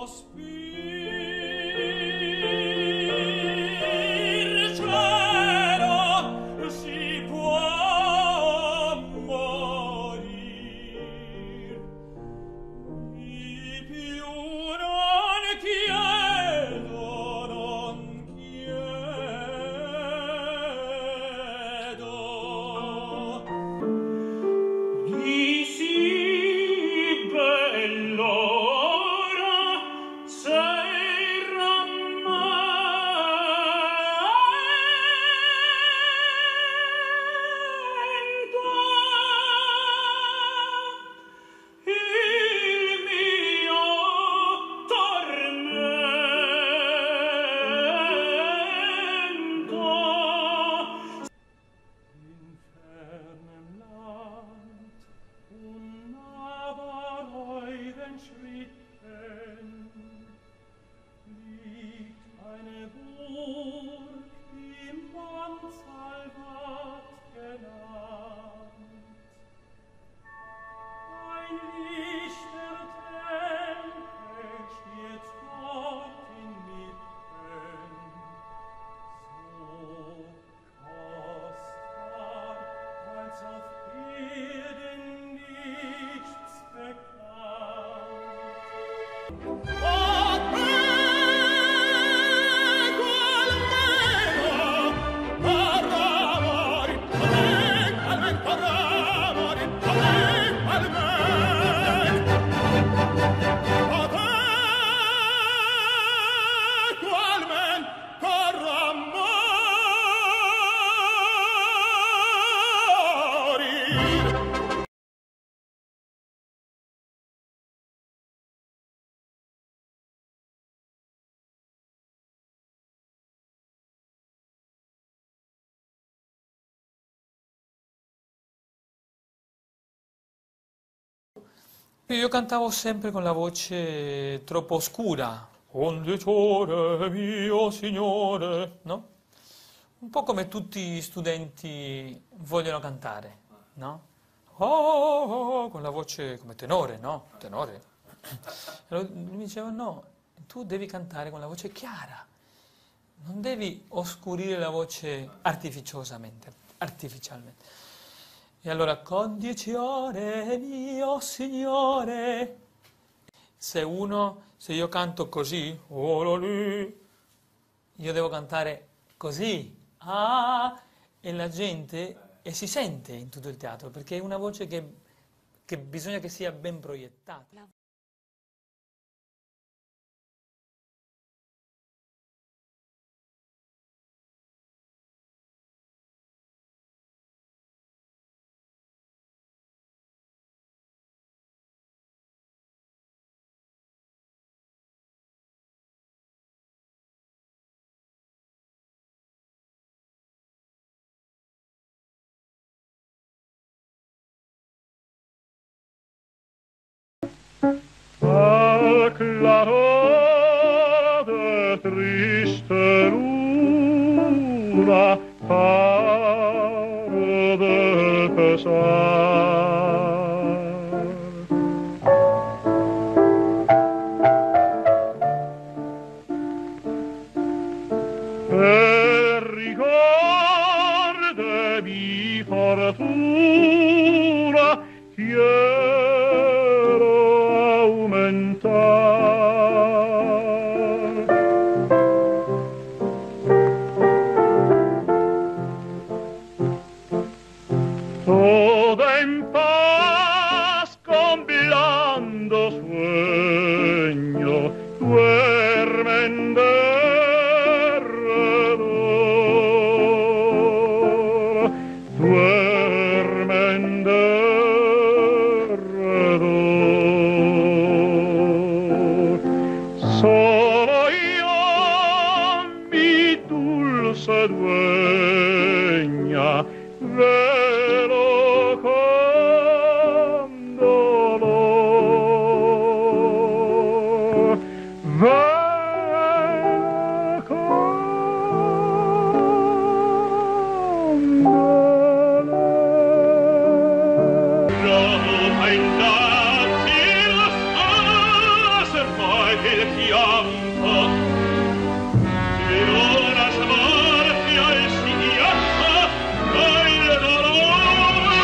Io cantavo sempre con la voce troppo oscura. Conditore mio signore, no? Un po' come tutti gli studenti vogliono cantare, no? Oh, con la voce come tenore, no? Tenore. Allora, mi diceva no, tu devi cantare con la voce chiara, non devi oscurire la voce artificialmente. E allora, conditore mio signore, se io canto così, io devo cantare così, e la gente, e si sente in tutto il teatro, perché è una voce che bisogna che sia ben proiettata. Al claro de triste luna, paro de pesar. El rigor de mi fortuna quiero aumentar. Toda en paz con blando sueño duermen derredor, duermen derredor. Solo yo, mi dulce dueña, velo con dolor, velo con dolor. Ein Tag, die das Wasser il pianto di una smorfia e singhiata il dolore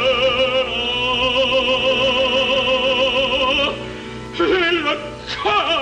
la